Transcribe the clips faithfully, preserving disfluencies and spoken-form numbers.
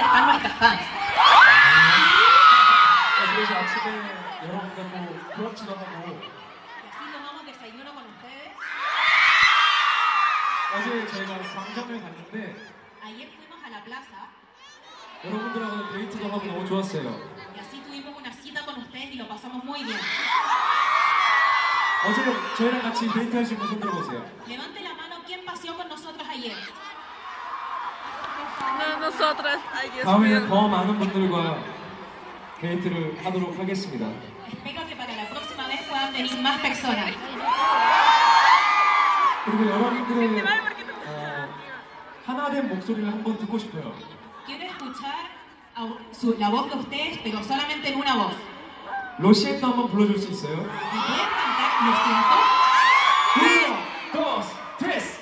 donde están nuestras fans. 그래서 아침에 여러분들하고 브런치도 하고 Y así tomamos desayuno con ustedes. 어제 저희가 광장을 갔는데 Ayer fuimos a la plaza 여러분들하고 데이트도 하고 너무 좋았어요. y así tuvimos una cita con ustedes y lo pasamos muy bien. 어제 저희랑 같이 데이트하신 분 손 들어보세요. Levante la mano, ¿quién paseó con nosotros ayer? No, nosotras. Ay, Dios 다음에는 mío. 더 많은 분들과 데이트를 하도록 하겠습니다. Espero que para la próxima vez puedan venir más personas. 그리고 여러분들의 어, 하나된 목소리를 한번 듣고 싶어요. Quiero escuchar a su- la voz de ustedes, pero solamente en una voz. 로시에또 한번 불러줄 수 있어요? ¿Me pueden cantar Lo siento? uno, dos, tres.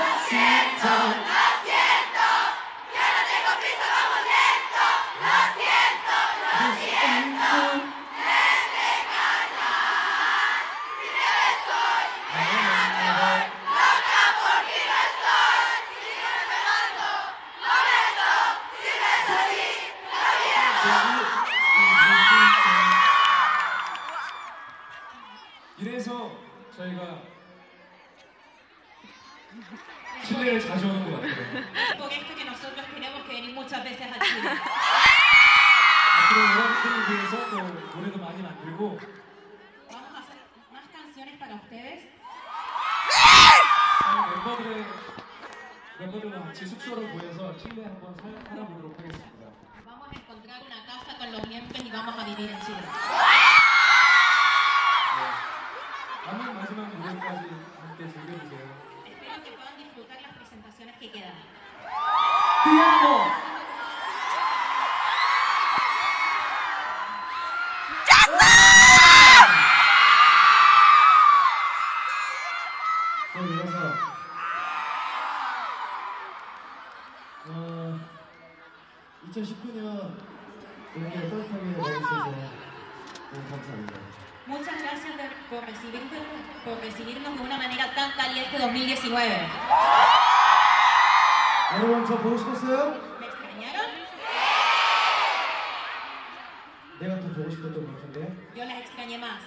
이래서 저희가 칠레를 자주 오는 것 같아요. Por esto que nosotros tenemos que venir muchas veces a Chile. 앞으로 여러분들을 위해서 또 노래도 많이 만들고 Vamos a hacer más canciones para ustedes. 저희 멤버들의 멤버들과 같이 숙소를 구해서 칠레 한번 살- 살아보도록 하겠습니다. Vamos a encontrar una casa con los miembros y vamos a vivir en Chile. 오늘 마지막 무대까지 함께 즐겨주세요. Espero que puedan disfrutar las presentaciones que quedan. 디아모! 저 이래서 어, 이천십구 년 이렇게 따뜻하게 맞이해주셔서 너무 감사합니다. Muchas gracias de- por, recibir, por recibirnos de una manera tan caliente dos mil diecinueve. 여러분 저 보고 싶었어요? ¿Me extrañaron? 내가 더 보고 싶었던 것 같은데. Yo las extrañé más.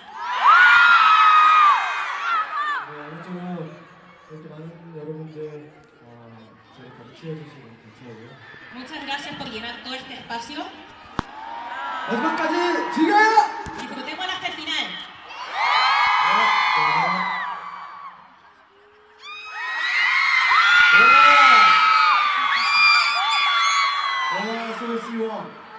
네, 아무쪼록 이렇게 많은 여러분들 어, 저희 같이 채워주시고 감사하고요. Muchas gracias por llenar todo este espacio. 마지막까지 즐겨요! Disfrutémoslo hasta el final. 와, 와, 쏘리 씨 원.